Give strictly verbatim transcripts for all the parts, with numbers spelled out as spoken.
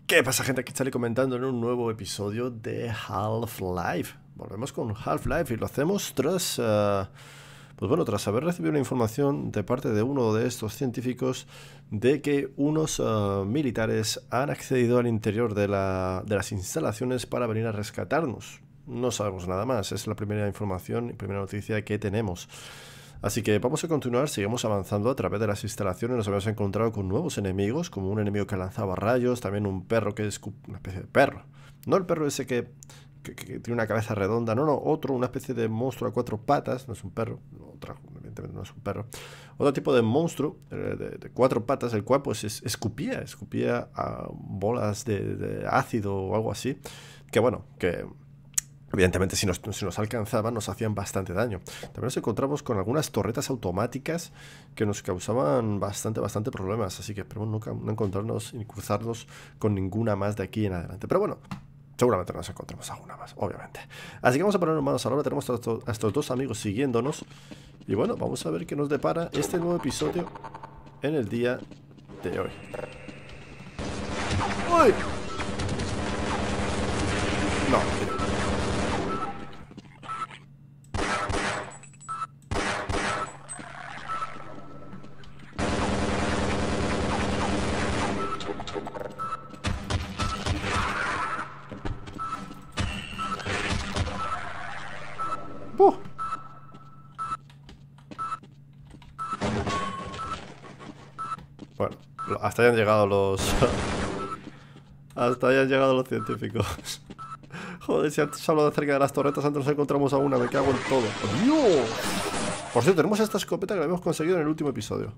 ¿Qué pasa, gente? Aquí estaré comentando en un nuevo episodio de Half-Life. Volvemos con Half-Life y lo hacemos tras, uh, pues bueno, tras haber recibido una información de parte de uno de estos científicos de que unos uh, militares han accedido al interior de, la, de las instalaciones para venir a rescatarnos. No sabemos nada más, es la primera información y primera noticia que tenemos. Así que vamos a continuar, sigamos avanzando a través de las instalaciones. Nos habíamos encontrado con nuevos enemigos, como un enemigo que lanzaba rayos, también un perro que es una especie de perro. No el perro ese que, que, que tiene una cabeza redonda, no, no, otro, una especie de monstruo a cuatro patas, no es un perro, otra, evidentemente no es un perro. Otro tipo de monstruo de, de, de cuatro patas, el cual pues es, escupía, escupía a bolas de, de ácido o algo así, que bueno, que... Evidentemente, si nos, si nos alcanzaban, nos hacían bastante daño. También nos encontramos con algunas torretas automáticas que nos causaban bastante, bastante problemas. Así que esperemos nunca no encontrarnos ni cruzarnos con ninguna más de aquí en adelante. Pero bueno, seguramente nos encontramos alguna más, obviamente. Así que vamos a ponernos manos a la obra. Tenemos a estos, a estos dos amigos siguiéndonos. Y bueno, vamos a ver qué nos depara este nuevo episodio en el día de hoy. ¡Uy! No, no. Uh. Bueno, hasta ahí han llegado los... hasta ahí han llegado los científicos. Joder, si antes hablo acerca de las torretas, antes nos encontramos a una, me cago en todo. ¡Dios! Por cierto, tenemos esta escopeta que la habíamos conseguido en el último episodio.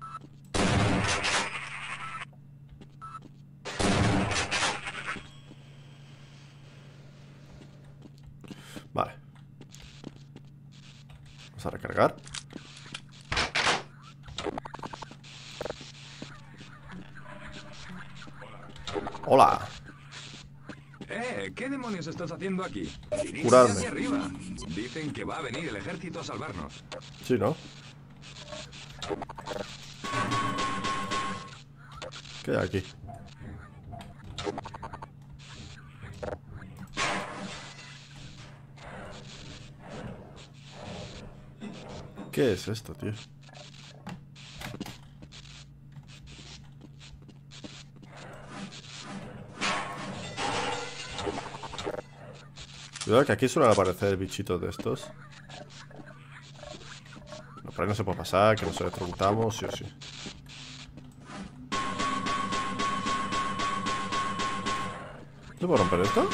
Vale. Vamos a recargar. Hola. Eh, ¿qué demonios estás haciendo aquí? Curarme. Hacia arriba. Dicen que va a venir el ejército a salvarnos. Sí, ¿no? ¿Qué hay aquí? ¿Qué es esto, tío? Cuidado que aquí suelen aparecer bichitos de estos. No, por ahí no se puede pasar, que nos electrocutamos, sí o sí. ¿No puedo romper esto?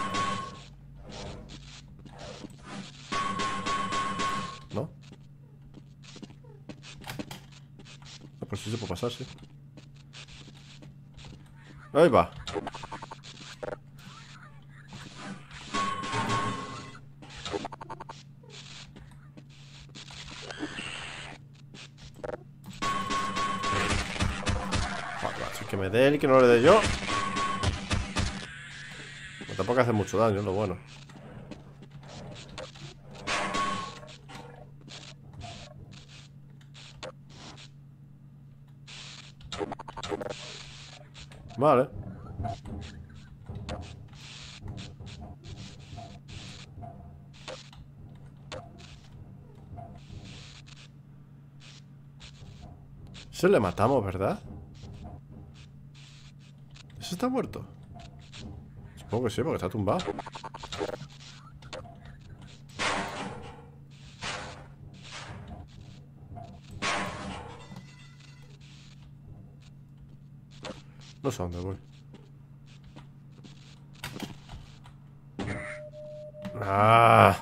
¿No? Ah, pues sí se puede pasar, sí. Ahí va. Que me dé él y que no le dé yo. Pues tampoco hace mucho daño, lo bueno. Vale. Se le matamos, ¿verdad? ¿Ese está muerto? Supongo que sí, porque está tumbado. No sé a dónde voy. ¡Ah!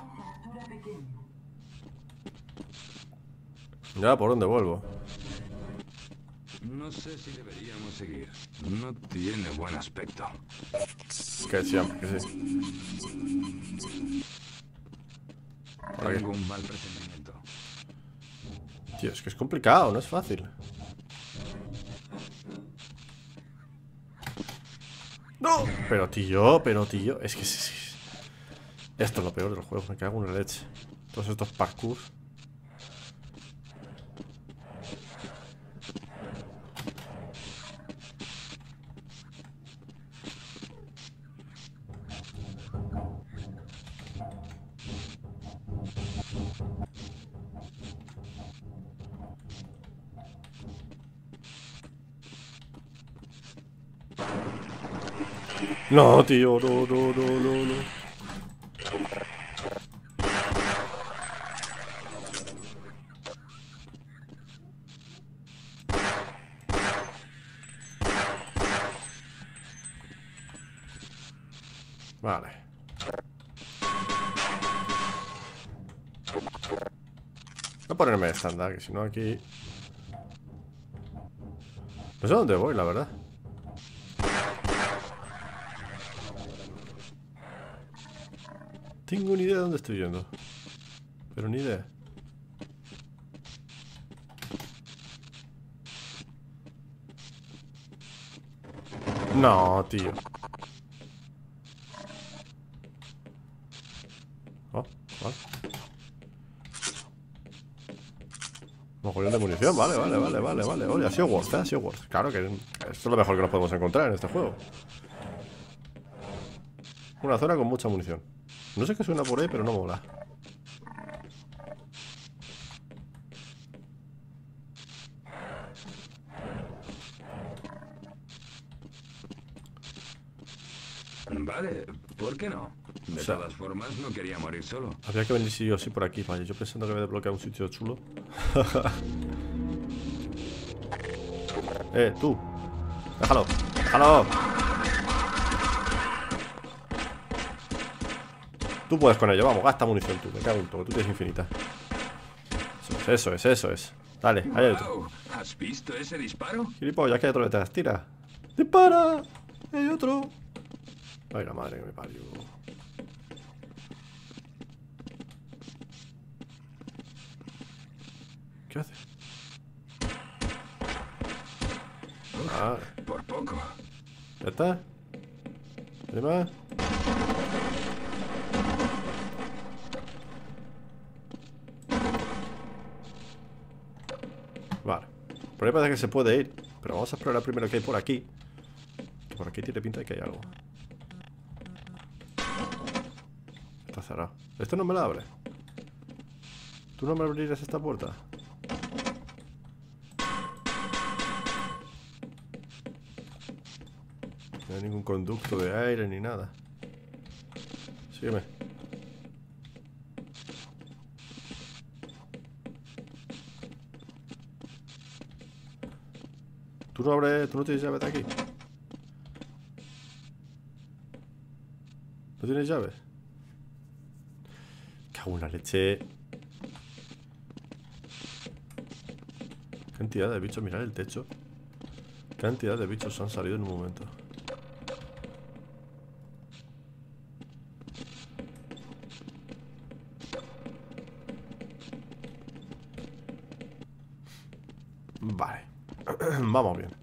Ya, ¿por dónde vuelvo? No sé si deberíamos seguir. No tiene buen aspecto. Que sí, que sí. Tengo un mal presentimiento. Tío, es que es complicado, no es fácil. ¡No! Pero tío, pero tío, es que sí, sí. Esto es lo peor del juego, me cago en la leche. Todos estos parkour. No, tío, no, no, no, no, no. Vale. Voy a ponerme estándar, que si no aquí... No sé dónde voy, la verdad. Tengo ni idea de dónde estoy yendo. Pero ni idea. No, tío. Oh, vale. Mogollón de munición, vale, vale, vale, vale, vale. Oye, ha sido worth, ¿eh? Ha sido worth. Claro que esto es lo mejor que nos podemos encontrar en este juego. Una zona con mucha munición. No sé qué suena por ahí, pero no mola. Vale, ¿por qué no? De O sea, todas formas, no quería morir solo. habría que venir sí o sí por aquí, vaya. Yo pensando que había desbloqueado un sitio chulo. Eh, tú. Déjalo, déjalo. Tú puedes con ello, vamos, gasta munición tú. Me cago en todo, tú tienes infinita. Eso es, eso es, eso es. Dale, ahí hay otro. Wow, ¿has visto ese disparo? Gilipollas, que hay otro detrás, tira. ¡Dispara! Hay otro. Ay, la madre que me parió. ¿Qué hace? Ah, Por poco. ¿ya está? ¿Hay más? Vale. Por ahí parece que se puede ir. Pero vamos a explorar primero qué hay por aquí. Que por aquí tiene pinta de que hay algo. Está cerrado. Esto no me la abre. ¿Tú no me abrirás esta puerta? No hay ningún conducto de aire ni nada. Sígueme. ¿Tú no abres, tú no tienes llave de aquí? ¿No tienes llave? Cago en la leche. Cantidad de bichos, mirad el techo. Cantidad de bichos han salido en un momento. Vale. Vamos bien.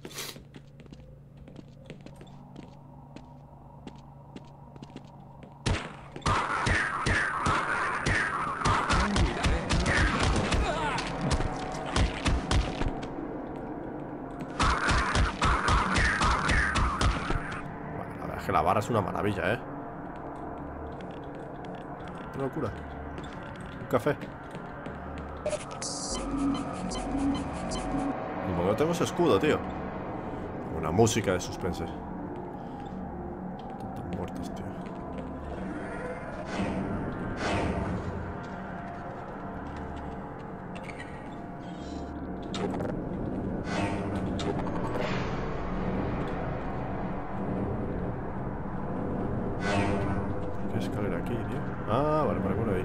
Que la barra es una maravilla, ¿eh? Qué locura. Un café. Y como no tengo ese escudo, tío. Una música de suspense. Tantas muertes, tío. ¿Qué escalera aquí, tío? Ah, vale, vale, por ahí.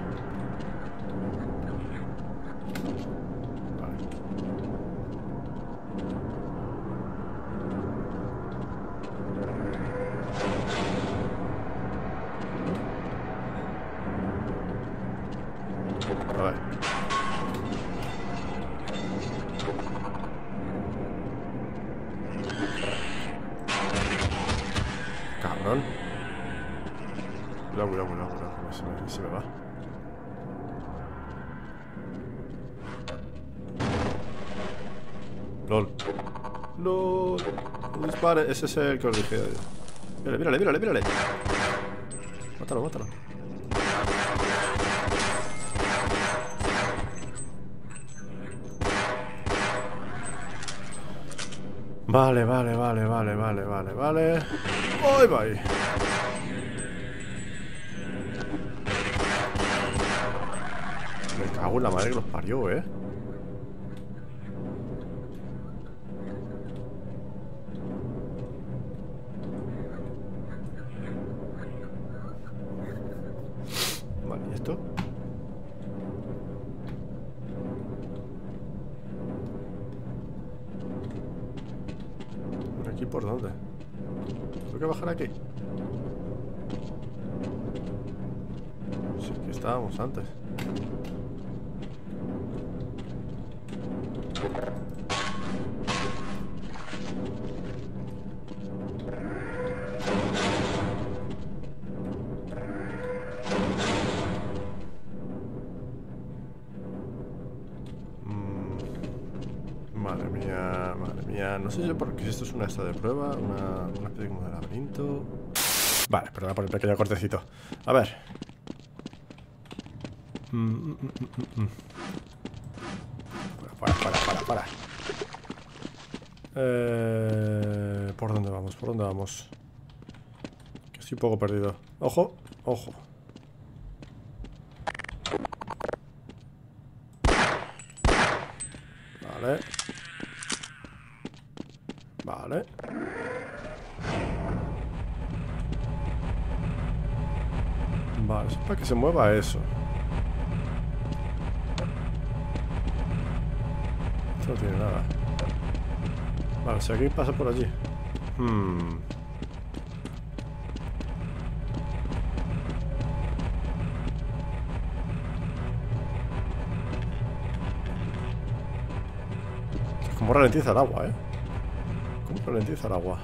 Vale. A ver. Cabrón. Cuidado, cuidado, cuidado, cuidado, que se me, se me va. LOL. LOL. No dispare. Ese es el que os dije. Mírale, mírale, mírale, mírale. Mátalo, mátalo. Vale, vale, vale, vale, vale, vale, vale. ¡Ay, va ahí! Me cago en la madre que los parió, ¿eh? Vale, ¿y esto? ¿Por aquí por dónde? ¿Tengo que bajar aquí? Sí, aquí estábamos antes. Madre mía, madre mía. No sé yo por qué esto es una esta de prueba, una, una especie como de laberinto. Vale, perdona por el pequeño cortecito. A ver. Mm, mm, mm, mm, mm. Para, para, para, para. Eh, ¿Por dónde vamos? ¿Por dónde vamos? Que estoy un poco perdido. Ojo, ojo. Vale. Vale. Vale, es para que se mueva eso. Esto no tiene nada. Vale, si aquí pasa por allí. Hmm. ¿Cómo ralentiza el agua, eh? ¿Cómo ralentiza el agua?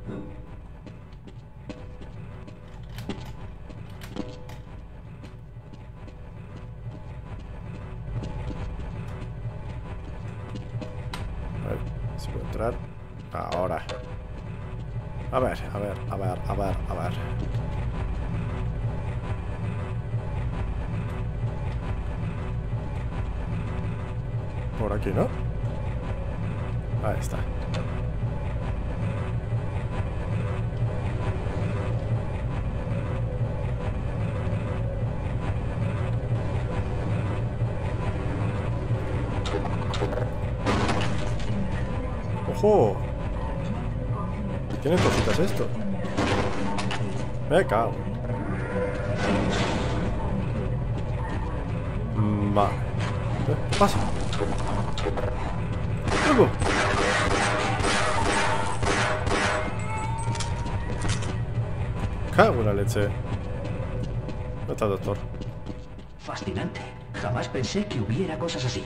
A ver, si puedo entrar. Ahora. A ver, a ver, a ver, a ver, a ver. Por aquí, ¿no? Ahí está. ¡Ojo! ¿Tienen cositas esto? Me cago. Vale. ¿Qué pasa? ¡Luego! Cago en la leche. ¿Dónde está el doctor? Fascinante. Jamás pensé que hubiera cosas así.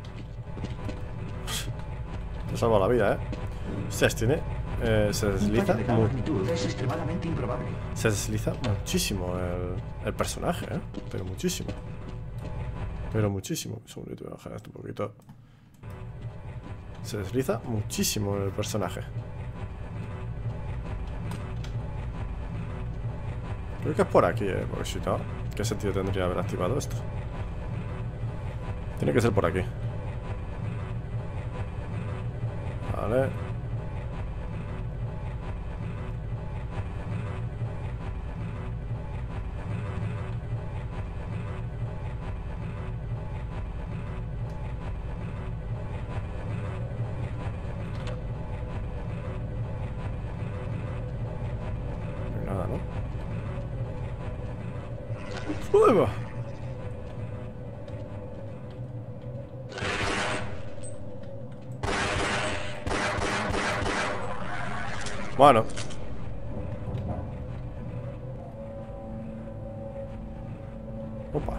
Te ha salvado la vida, ¿eh? Hostias, tiene... Eh, se desliza... De tal Muy... magnitud es extremadamente improbable. Se desliza muchísimo el, el personaje, ¿eh? Pero muchísimo. Pero muchísimo. Un segundito, voy a bajar esto un poquito. Se desliza muchísimo el personaje. Creo que es por aquí, ¿eh? Porque si no, ¿qué sentido tendría haber activado esto? Tiene que ser por aquí. Vale. No hay nada, ¿no? ¡Fuego! Bueno. Opa.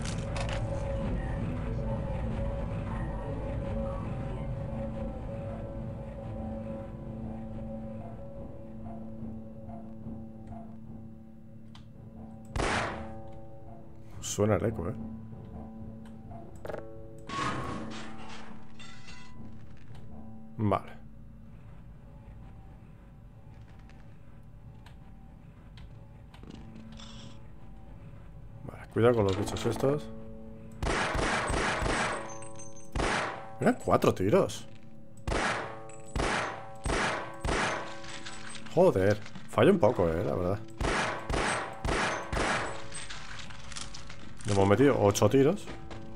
Suena el eco, eh. Vale. Vale, cuidado con los bichos estos. Eran cuatro tiros. Joder, fallo un poco, eh, la verdad. Le hemos metido ocho tiros.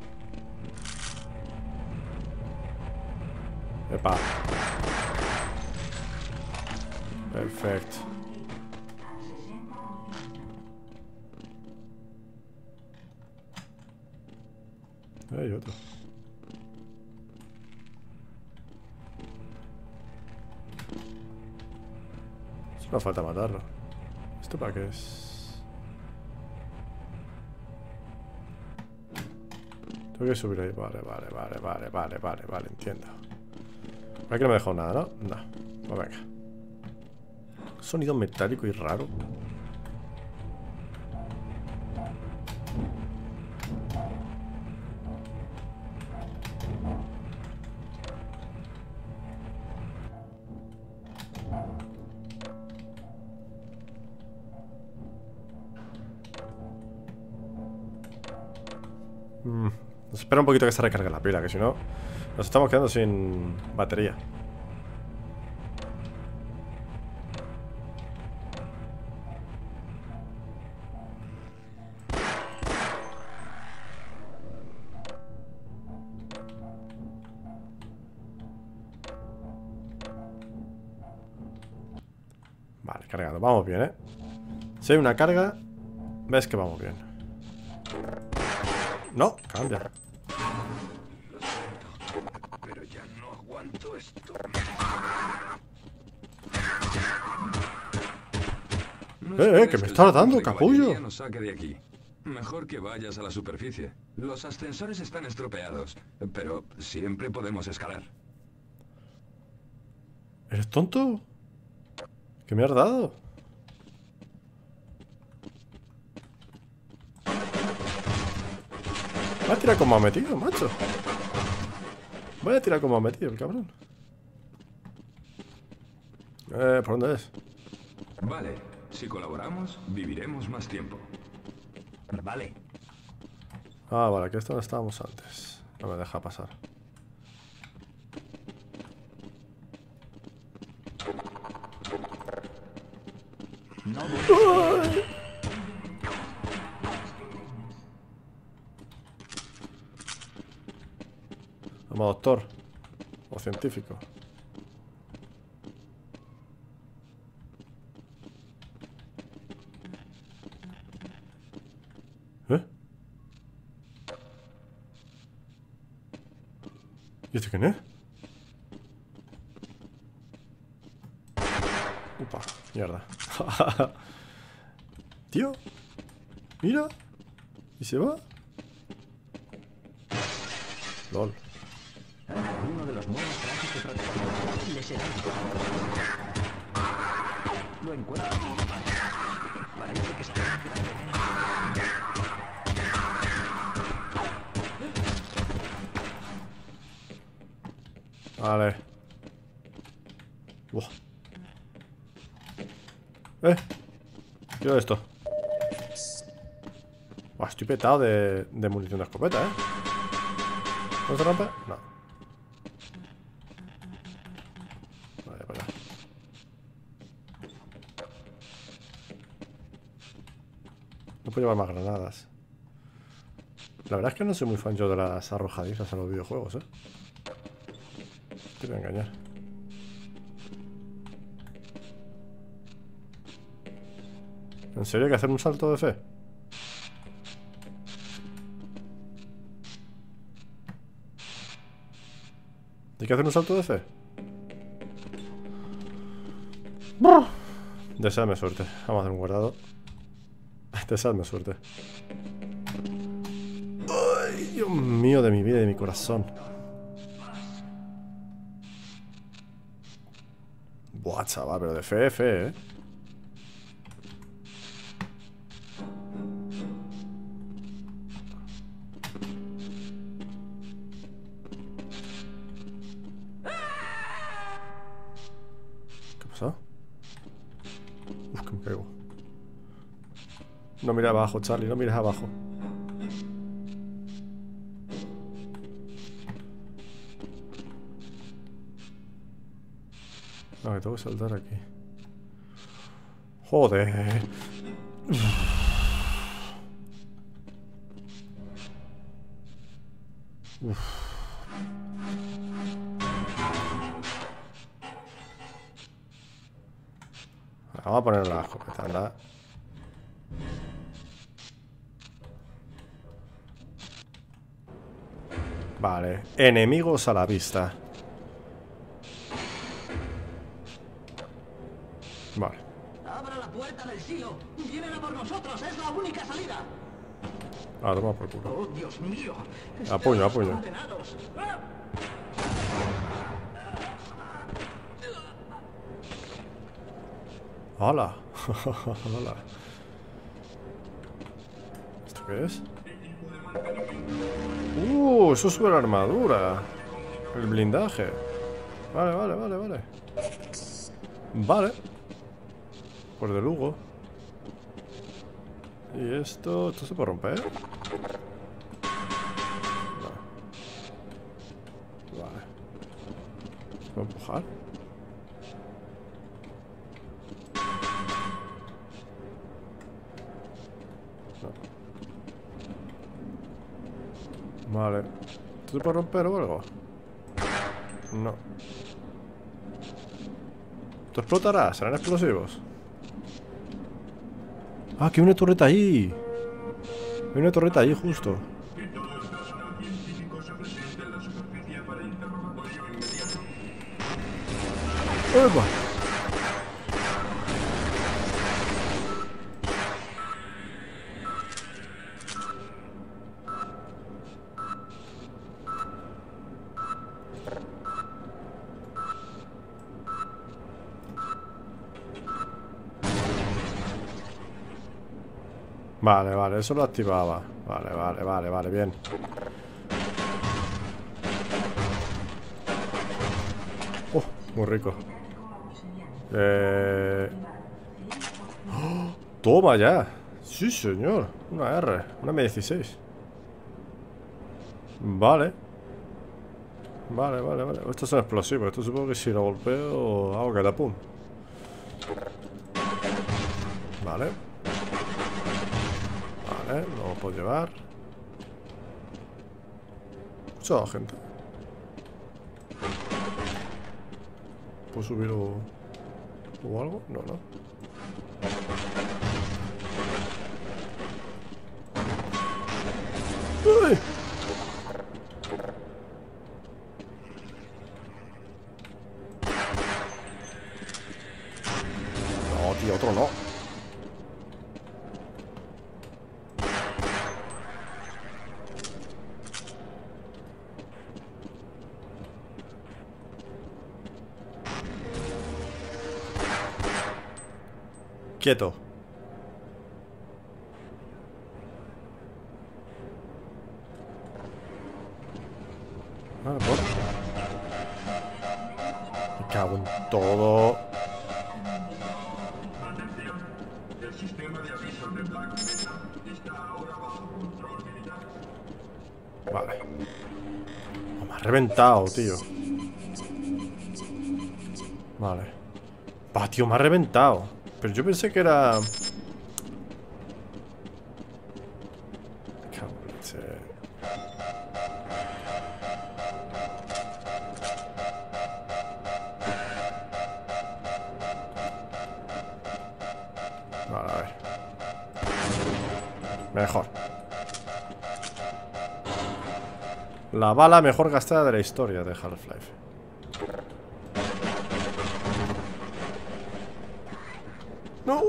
Epa. Perfecto. Hay otro. No falta matarlo. ¿Esto para qué es? Tengo que subir ahí. Vale, vale, vale, vale, vale, vale, vale, entiendo. Aquí no me dejó nada, ¿no? No. Pues venga. Sonido metálico y raro. Mm, espera un poquito que se recargue la pila, que si no nos estamos quedando sin batería. Vale, cargado, vamos bien, ¿eh? Si hay una carga, ves que vamos bien. No, cambia. Pero ya no aguanto esto. No Eh, eh, que me esperes estás el dando, de capullo. caballería nos saque de aquí. Mejor que vayas a la superficie. Los ascensores están estropeados, pero siempre podemos escalar. ¿Eres tonto? ¿Qué me has dado? Voy a tirar como ha metido, macho. Voy a tirar como ha metido el cabrón. Eh, ¿por dónde es? Vale, si colaboramos, viviremos más tiempo. Vale. Ah, vale, aquí es donde estábamos antes. No me deja pasar. No voy. Como doctor. O científico. ¿Eh? ¿Y este quién es? Upa, mierda. Tío. Mira. ¿Y se va? Lol. Uno de los monos trajes de protección le será útil. Lo encuentro. Parece que está en grande. Vale. Buah. Eh. Quiero esto. Buah, estoy petado de, de munición de escopeta, ¿eh? ¿No se rompe? No. Vale, para allá. No puedo llevar más granadas. La verdad es que no soy muy fan yo de las arrojadizas en los videojuegos, ¿eh? Te voy a engañar. ¿En serio hay que hacer un salto de fe? ¿Hay que hacer un salto de fe? Deseadme suerte. Vamos a hacer un guardado. Deseadme suerte. Ay, Dios mío, de mi vida y de mi corazón. Buah, chaval, pero de fe, fe, ¿eh? ¿Qué ha pasado? Uf, que me caigo. No mires abajo, Charlie, no mires abajo. No, que tengo que saltar aquí. Joder. Uf. Vamos a poner la escopeta, anda. Vale, enemigos a la vista. Vale. ¡Abra la puerta del silo! ¡Vienen a por nosotros! ¡Es la única salida! Ah, toma por culo. ¡Oh, Dios mío! A puño, a puño. ¡Condenados! ¡Hala! ¡Hala! ¿Esto qué es? ¡Uh! Eso sube la armadura. El blindaje. Vale, vale, vale, vale. Vale. Por de lujo. Y esto... ¿Esto se puede romper? No. Vale. ¿Se puede empujar? No. Vale. ¿Esto se puede romper o algo? No. ¿Esto explotará? ¿Serán explosivos? Ah, que hay una torreta ahí. Hay una torreta ahí justo. ¡Epa! Vale, vale, eso lo activaba. Vale, vale, vale, vale, bien. Oh, muy rico. Eh... ¡Oh! Toma ya. Sí, señor. Una R, una M dieciséis. Vale. Vale, vale, vale. Estos son explosivos. Esto supongo que si lo golpeo hago catapum. Vale. Vale, lo puedo llevar. Mucha gente. ¿Puedo subir o, o algo? No, no. ¡Uy! No, tío, otro no. Quieto. Ah, por. Me cago en todo. El sistema de avisos de Black Mesa está ahora bajo control militar. Vale. Oh, me ha reventado, tío. Vale. Va, tío, me ha reventado. Pero yo pensé que era... Cago en leche. Vale, a ver. Mejor. La bala mejor gastada de la historia de Half-Life. ¡No!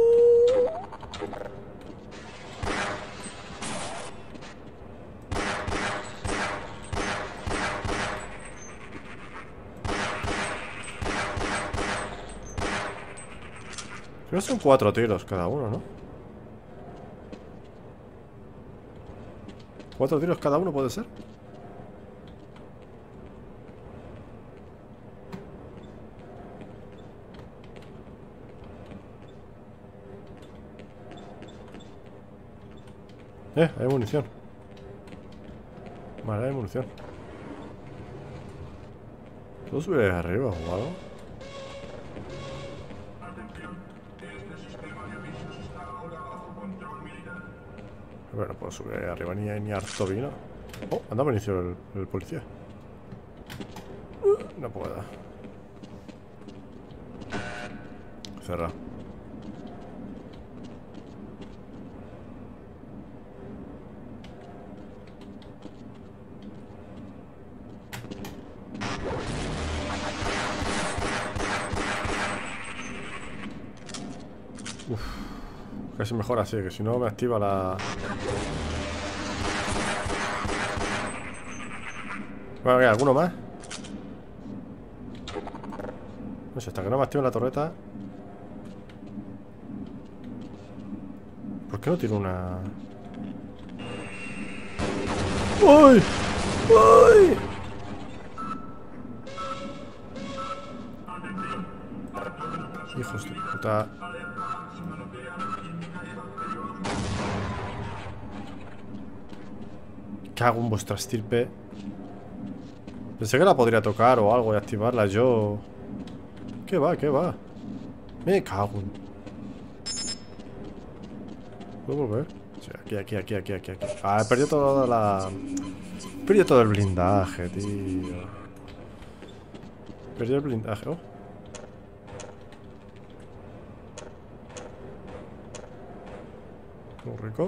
Creo que son cuatro tiros cada uno, ¿no? ¿Cuatro tiros cada uno puede ser? Eh, hay munición. Vale, hay munición. ¿Puedo subir ahí arriba o algo? Atención, Este sistema de avisos está ahora bajo control militar. Bueno, no puedo subir ahí arriba ni, ni harto vino. Oh, anda, me inició el, el policía. Uh, no puedo. Cerra. Uf, casi mejor así, que si no me activa la... Bueno, ¿qué? ¿Alguno más? No sé, hasta que no me active la torreta. ¿Por qué no tiro una...? ¡Uy! ¡Uy! Hijos de puta. Cago en vuestra estirpe. Pensé que la podría tocar o algo y activarla yo. ¿Qué va? ¿Qué va? Me cago en... ¿Puedo volver? Sí, aquí, aquí, aquí, aquí, aquí, aquí. Ah, he perdido toda la... He perdido todo el blindaje, tío. He perdido el blindaje, oh. Muy rico.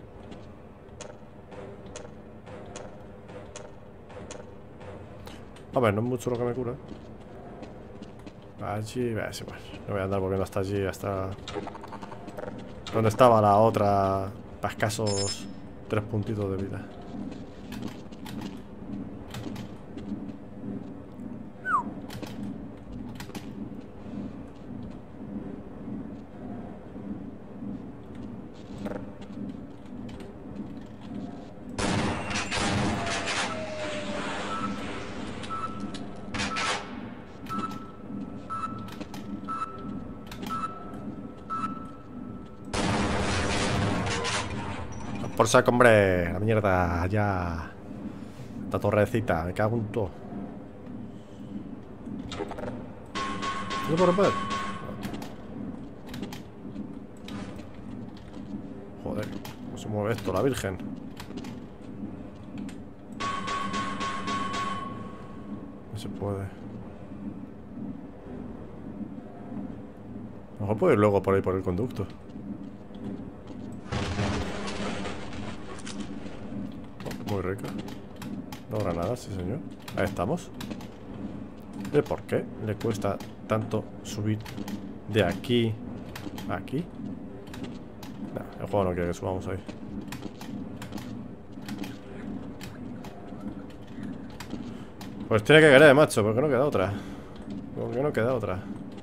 A ver, no es mucho lo que me cura. Allí, es igual. No voy a andar volviendo hasta allí, hasta... donde estaba la otra... Para escasos tres puntitos de vida. Por saco, hombre, la mierda, ya. Esta torrecita, me cago en todo. ¿No puedo romper? Joder, ¿cómo se mueve esto, la virgen? No se puede. A lo mejor puedo ir luego por ahí por el conducto. Muy rica. Dos granadas, sí señor. Ahí estamos. ¿De por qué le cuesta tanto subir de aquí a aquí? Nah, el juego no quiere que subamos ahí. Pues tiene que querer, macho, porque no queda otra. Porque no queda otra.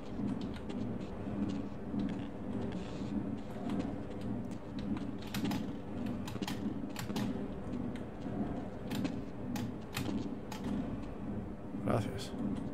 Gracias.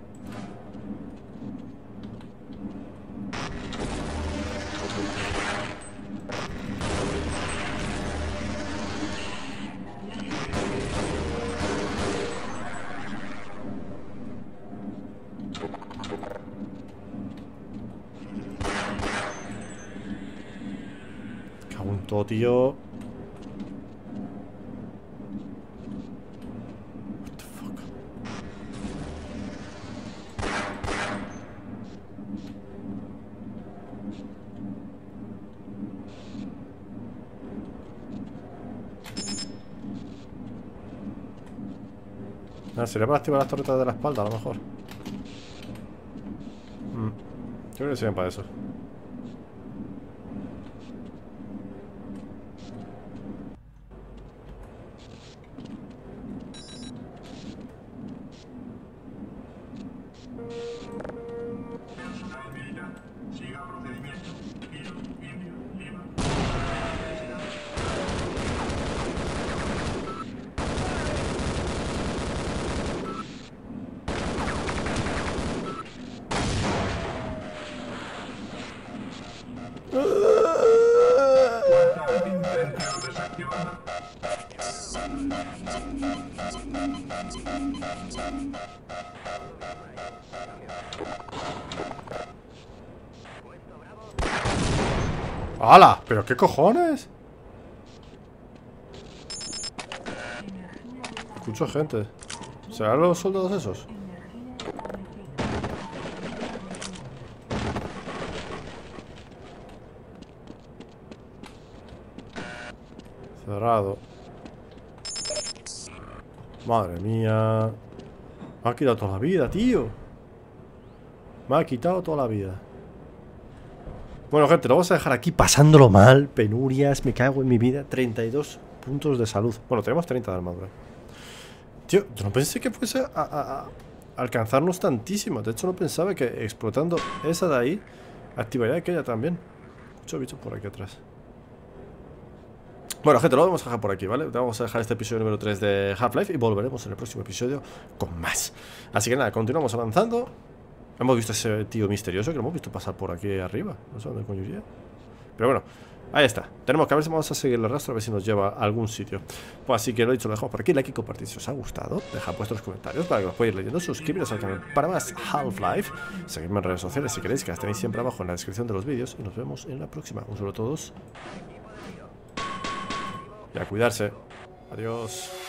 Cago en todo, tío. Ah, sería para activar las torretas de la espalda, a lo mejor. Mm. Yo creo que serían para eso. Personal militar, siga procedimiento. Kilo, Indio, Lima. Cuarta intento desactivada. ¡Hala! ¿Pero qué cojones? Escucho gente. ¿Serán los soldados esos? Cerrado. Madre mía. Me ha quitado toda la vida, tío. Me ha quitado toda la vida. Bueno, gente, lo vamos a dejar aquí pasándolo mal. Penurias, me cago en mi vida. treinta y dos puntos de salud. Bueno, tenemos treinta de armadura. Tío, yo no pensé que fuese a, a, a alcanzarnos tantísimo. De hecho, no pensaba que explotando esa de ahí activaría aquella también. Muchos bichos por aquí atrás. Bueno, gente, lo vamos a dejar por aquí, ¿vale? Vamos a dejar este episodio número tres de Half-Life y volveremos en el próximo episodio con más. Así que nada, continuamos avanzando. Hemos visto a ese tío misterioso que lo hemos visto pasar por aquí arriba. No sé dónde coño iría. Pero bueno, ahí está. Tenemos que a ver si vamos a seguir el rastro, a ver si nos lleva a algún sitio. Pues así que lo dicho, lo dejamos por aquí. Like y compartid si os ha gustado. Dejad vuestros comentarios para que los podáis ir leyendo. Suscribiros al canal para más Half-Life. Seguidme en redes sociales si queréis, que las tenéis siempre abajo en la descripción de los vídeos. Y nos vemos en la próxima. Un saludo a todos. Y a cuidarse. Adiós.